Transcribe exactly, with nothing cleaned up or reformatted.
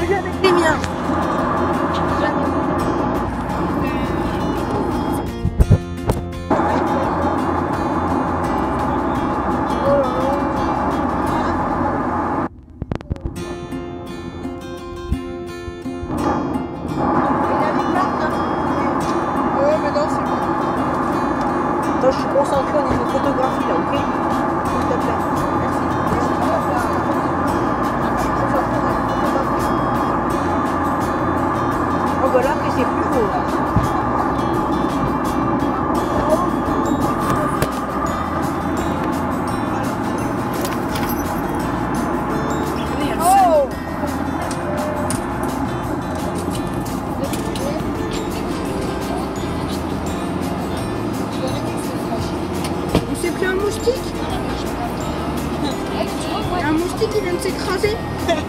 vu avec les miens. Moi, je suis concentré au niveau photographie là, ok? S'il te plaît. Merci. Oh, bah là, après, c'est plus beau là. Oh! C'est plus un moustique? Un moustique qui vient de s'écraser.